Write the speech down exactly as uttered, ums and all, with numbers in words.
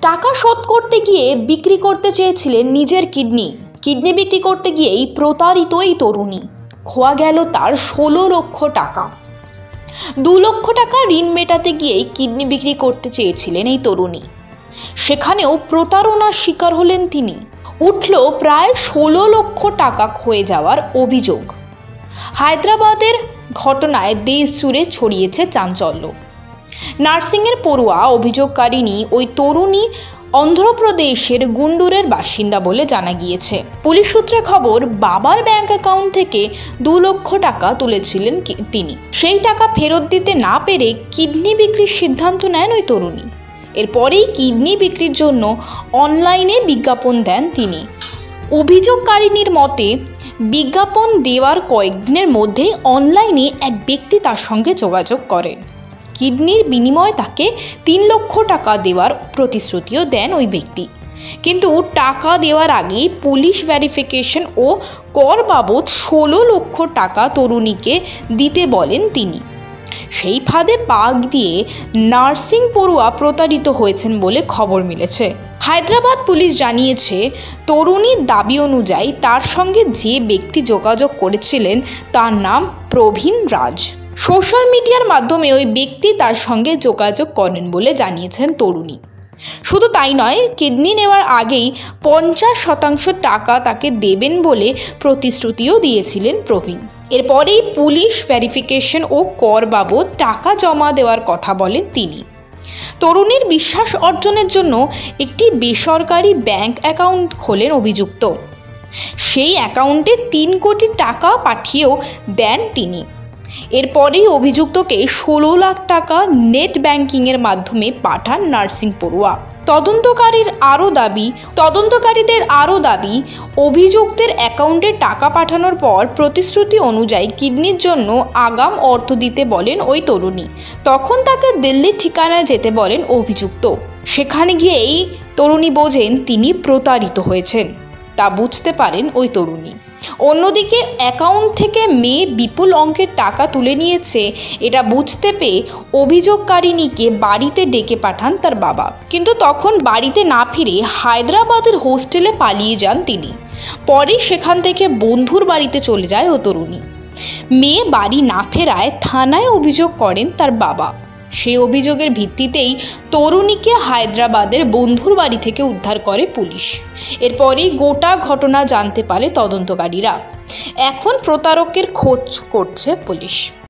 টাকা শোধ করতে গিয়ে বিক্রি করতে চেয়েছিলেন নিজের কিডনি কিডনি বিক্রি করতে গিয়েই প্রতারিত এই তরুণী। খোয়া গেল তার ষোলো লক্ষ টাকা। দু লক্ষ টাকা ঋণ মেটাতে গিয়েই কিডনি বিক্রি করতে চেয়েছিলেন এই তরুণী। সেখানেও প্রতারণার শিকার হলেন তিনি। উঠল প্রায় ষোলো লক্ষ টাকা ক্ষয়ে যাওয়ার অভিযোগ। হায়দ্রাবাদের ঘটনায় দেশ জুড়ে ছড়িয়েছে চাঞ্চল্য। নার্সিংয়ের পড়ুয়া অভিযোগকারিনী ওই তরুণী অন্ধ্রপ্রদেশের গুন্ডুরের বাসিন্দা বলে জানা গিয়েছে। পুলিশ সূত্রে খবর, বাবার ব্যাংক অ্যাকাউন্ট থেকে দু লক্ষ টাকা তুলেছিলেন তিনি। সেই টাকা ফেরত দিতে না পেরে কিডনি বিক্রির সিদ্ধান্ত নেন ওই তরুণী। এরপরেই কিডনি বিক্রির জন্য অনলাইনে বিজ্ঞাপন দেন তিনি। অভিযোগকারিনীর মতে, বিজ্ঞাপন দেওয়ার কয়েকদিনের মধ্যেই অনলাইনে এক ব্যক্তি তার সঙ্গে যোগাযোগ করেন। কিডনির বিনিময়ে তাকে তিন লক্ষ টাকা দেওয়ার প্রতিশ্রুতিও দেন ওই ব্যক্তি। কিন্তু টাকা দেওয়ার আগেই পুলিশ ভেরিফিকেশন ও কর বাবদ ষোলো লক্ষ টাকা তরুণীকে দিতে বলেন তিনি। সেই ফাঁদে পা দিয়ে নার্সিং পড়ুয়া প্রতারিত হয়েছেন বলে খবর মিলেছে। হায়দ্রাবাদ পুলিশ জানিয়েছে, তরুণীর দাবি অনুযায়ী তার সঙ্গে যে ব্যক্তি যোগাযোগ করেছিলেন তার নাম প্রবীণ রাজ। সোশ্যাল মিডিয়ার মাধ্যমে ওই ব্যক্তি তার সঙ্গে যোগাযোগ করেন বলে জানিয়েছেন তরুণী। শুধু তাই নয়, কিডনি নেওয়ার আগেই পঞ্চাশ শতাংশ টাকা তাকে দেবেন বলে প্রতিশ্রুতিও দিয়েছিলেন প্রবীণ। এরপরেই পুলিশ ভেরিফিকেশন ও কর বাবদ টাকা জমা দেওয়ার কথা বলেন তিনি। তরুণীর বিশ্বাস অর্জনের জন্য একটি বেসরকারি ব্যাংক অ্যাকাউন্ট খোলেন অভিযুক্ত। সেই অ্যাকাউন্টে তিন কোটি টাকা পাঠিয়েও দেন তিনি। এরপরেই অভিযুক্তকে ষোলো লাখ টাকা নেট ব্যাংকিংয়ের মাধ্যমে পাঠান নার্সিং পড়ুয়া। তদন্তকারীর আরও দাবি তদন্তকারীদের আরও দাবি অভিযুক্তের অ্যাকাউন্টে টাকা পাঠানোর পর প্রতিশ্রুতি অনুযায়ী কিডনির জন্য আগাম অর্থ দিতে বলেন ওই তরুণী। তখন তাকে দিল্লির ঠিকানায় যেতে বলেন অভিযুক্ত। সেখানে গিয়েই তরুণী বোঝেন তিনি প্রতারিত হয়েছেন। তা বুঝতে পারেন ওই তরুণী। অন্যদিকে অ্যাকাউন্ট থেকে মেয়ে বিপুল অঙ্কের টাকা তুলে নিয়েছে এটা বুঝতে পেয়ে অভিযোগকারিনীকে বাড়িতে ডেকে পাঠান তার বাবা। কিন্তু তখন বাড়িতে না ফিরে হায়দ্রাবাদের হোস্টেলে পালিয়ে যান তিনি। পরে সেখান থেকে বন্ধুর বাড়িতে চলে যায় ও তরুণী। মেয়ে বাড়ি না ফেরায় থানায় অভিযোগ করেন তার বাবা। সেই অভিযোগের ভিত্তিতেই তরুণীকে হায়দ্রাবাদের বন্ধুর বাড়ি থেকে উদ্ধার করে পুলিশ। এরপরেই গোটা ঘটনা জানতে পারে তদন্তকারীরা। এখন প্রতারকের খোঁজ করছে পুলিশ।